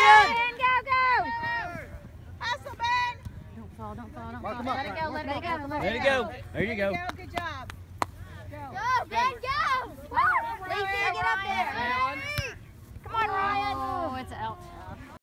Ben, go! Hustle, Ben! Don't fall, don't fall, don't Mark fall. him up. Let it go, let it go. There you go. There you go. Good job. Go, Ben, go! Lisa, get up there.